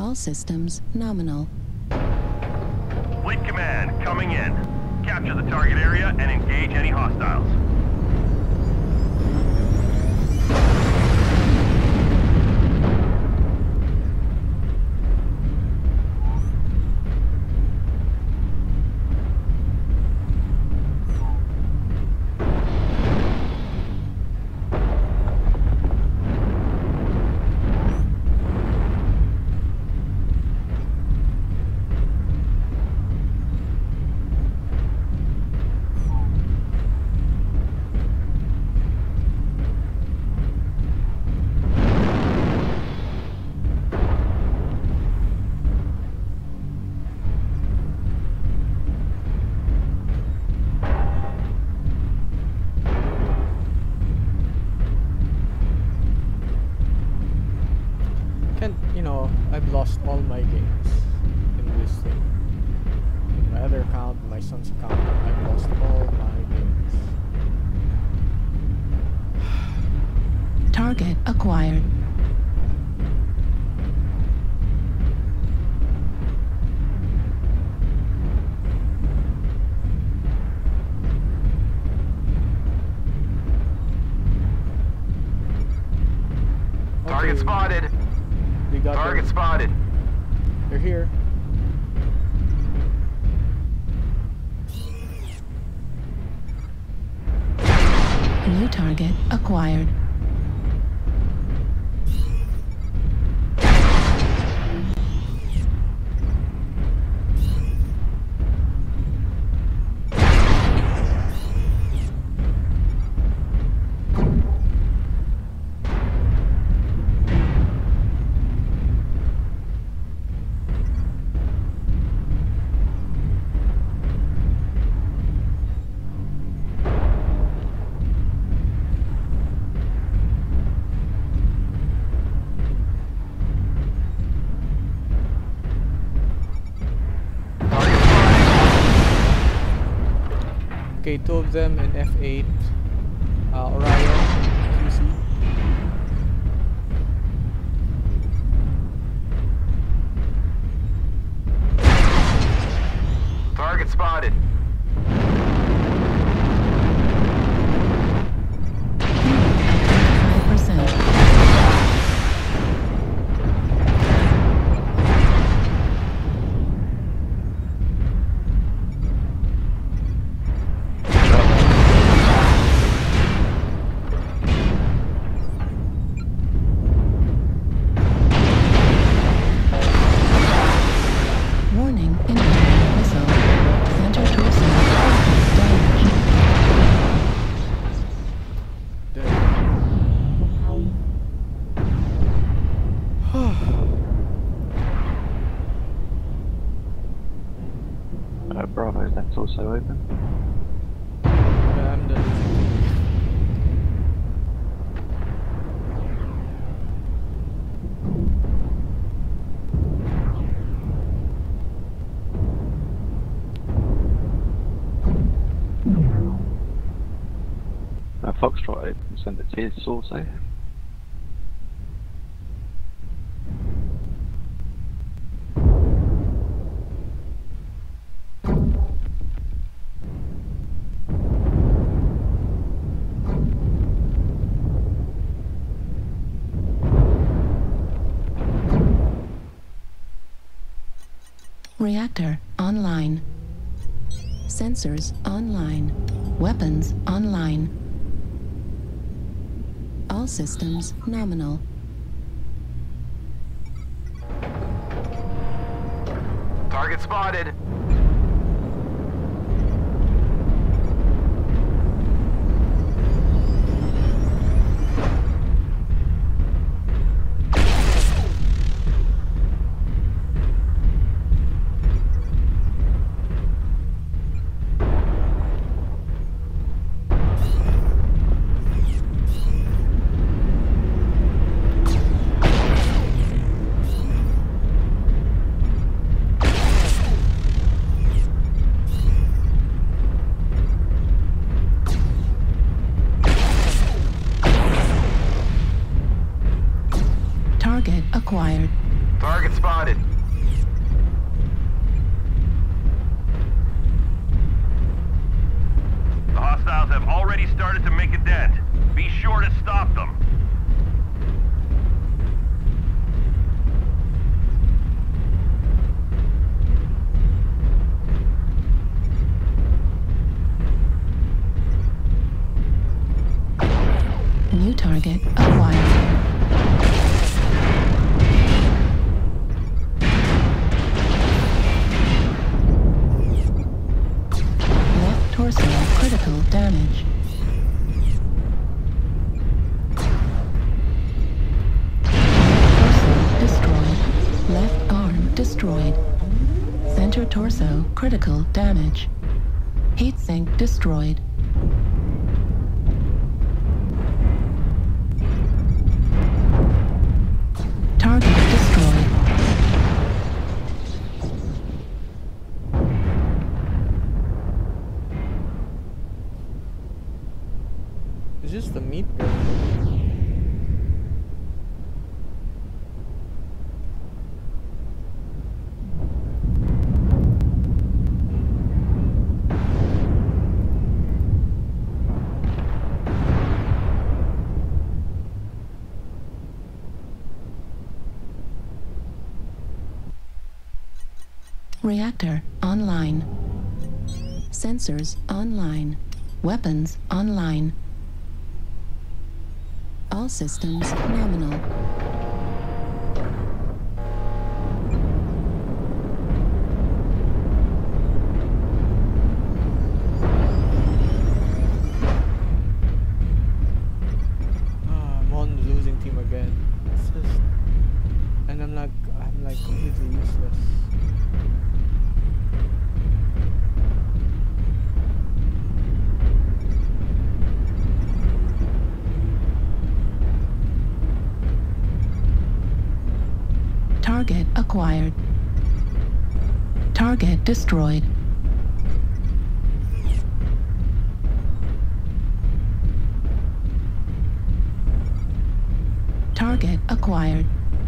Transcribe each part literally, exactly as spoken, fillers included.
All systems nominal. Fleet Command, coming in. Capture the target area and engage any hostiles. You know, I've lost all my games in this thing. In my other account, my son's account, I've lost all my games. Target acquired. Target Okay. spotted. We got Target them. spotted. They're here. New target acquired. Okay, two of them in F eight. Uh, Orion, Q C. Target spotted. five percent. Warning, incoming missile. Center torso. Damage. Dead. Uh, Bravo, that's also open. Yeah, I'm done. Uh, Foxtrot open, send it to his also. Reactor online. Sensors online. Weapons online. All systems nominal. Target spotted. Target acquired. Target spotted. The hostiles have already started to make a dent. Be sure to stop them. New target acquired. Left torso critical damage. Torso destroyed. Left arm destroyed. Center torso critical damage. Heatsink destroyed. Target destroyed. Is this the meat girl? Reactor online. Sensors online. Weapons online. All systems nominal. Ah, I'm on the losing team again. It's just, and I'm like, I'm like completely useless. Target acquired. Target destroyed. Target acquired.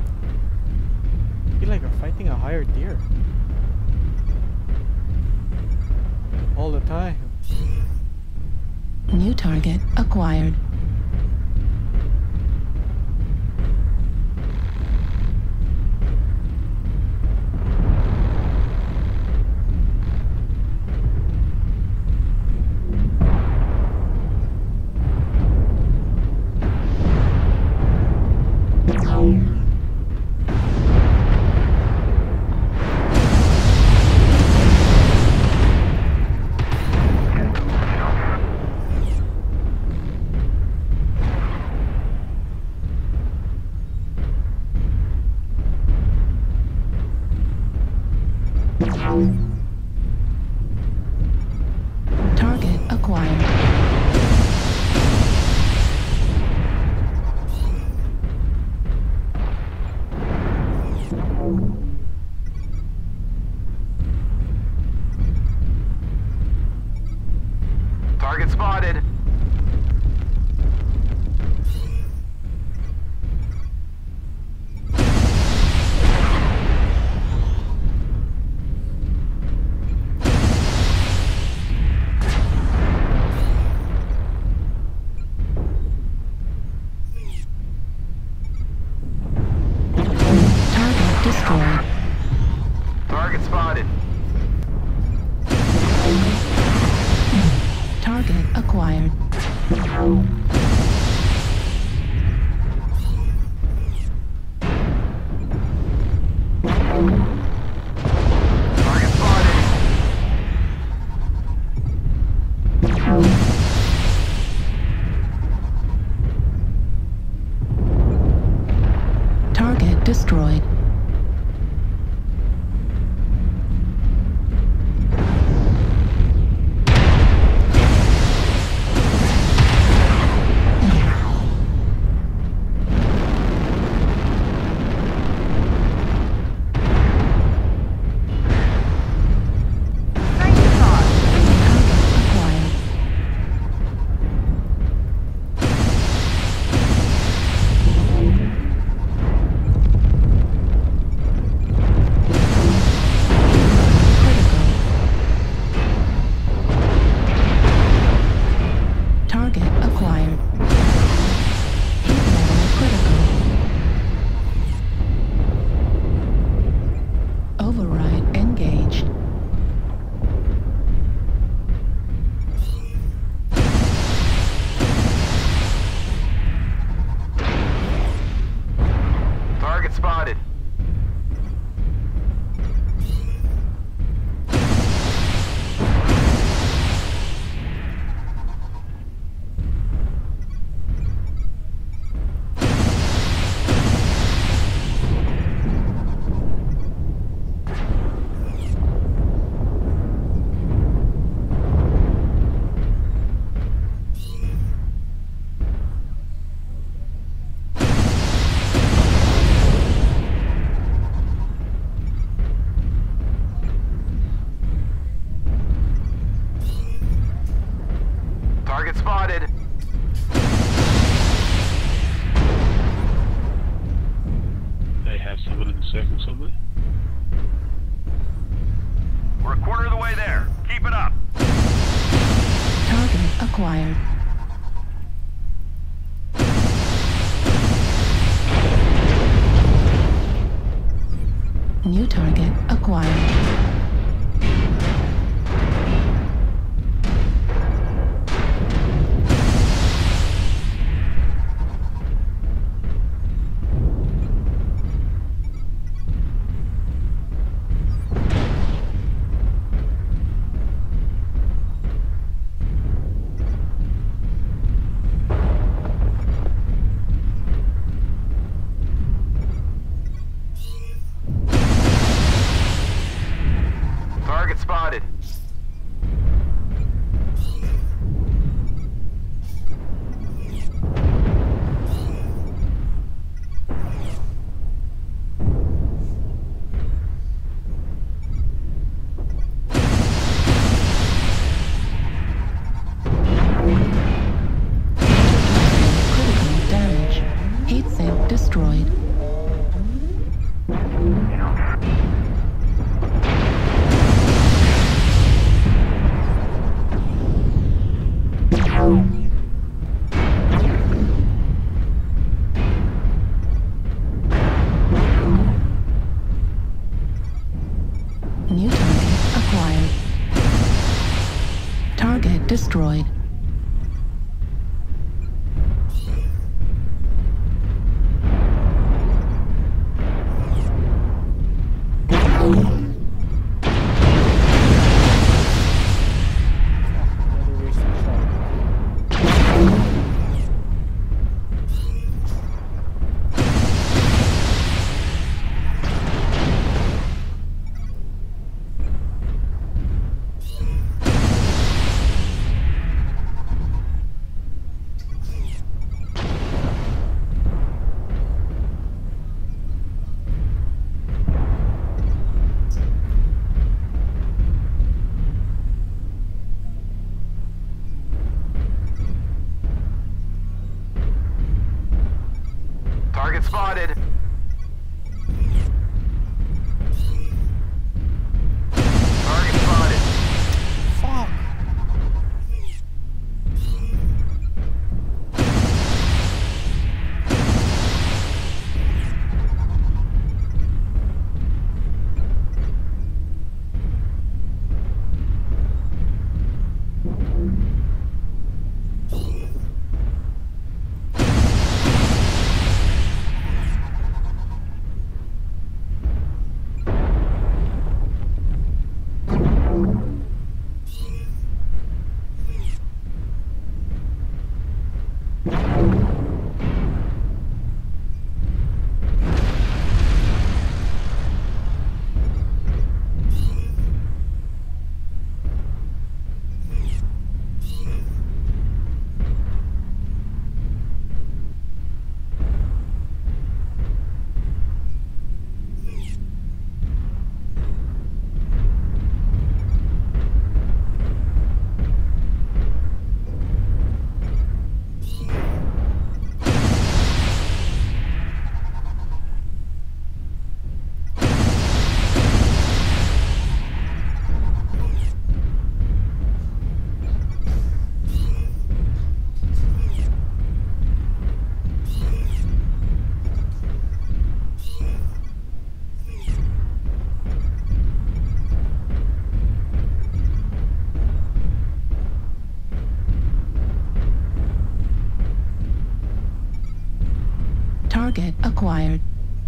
I feel like I'm fighting a higher tier. All the time. New target acquired. Target acquired. Target spotted. Target destroyed. Target spotted. Target acquired. Target spotted. Target destroyed. Acquired. seconds of it. We're a quarter of the way there. Keep it up. Target acquired. New target acquired. Target spotted. Critical damage. Heat sink destroyed. New target acquired. Target destroyed. Another wasted shot. Target spotted. Target spotted. Fuck! Target acquired.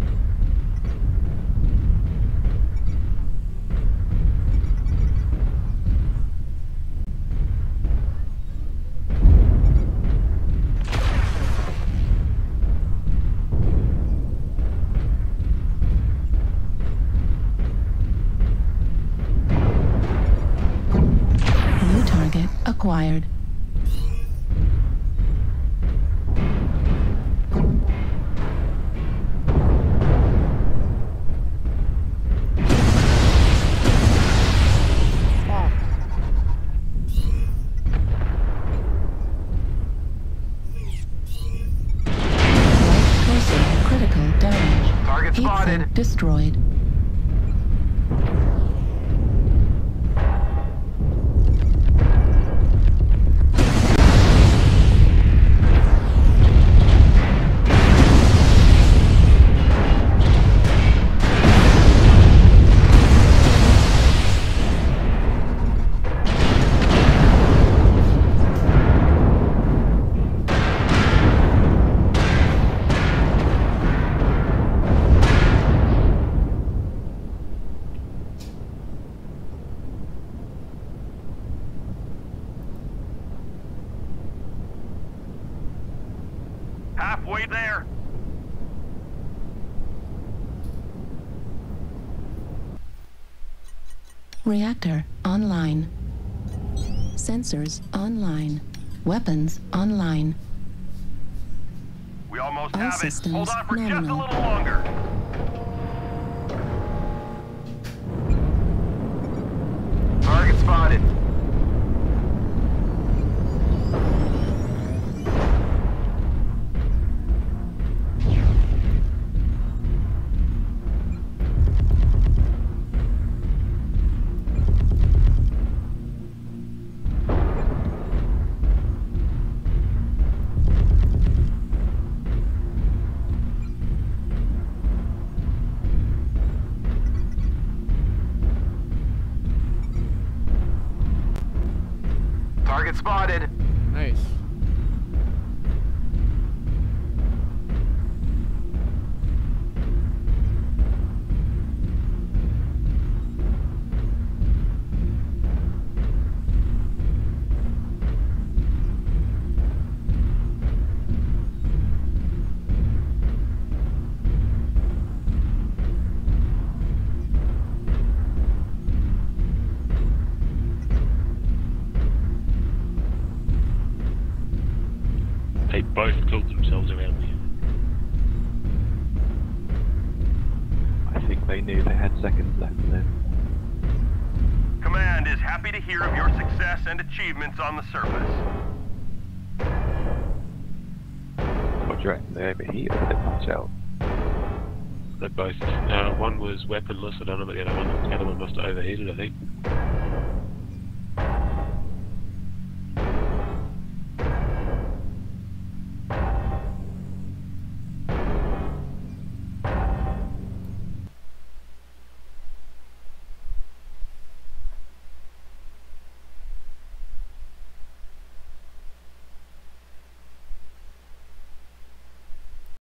New target acquired. Fuck! Right torso critical damage. Target Heat spotted. sink destroyed. Halfway there. Reactor online. Sensors online. Weapons online. We almost All have it. systems Hold on for just a nominal. little longer. Target spotted. Target spotted. Nice. They both killed themselves around me. I think they knew they had seconds left in them. Command is happy to hear of your success and achievements on the surface. What do you reckon? They overheated or they punch out? They both. Uh, one was weaponless. I don't know about the other one. The other one must have overheated, I think.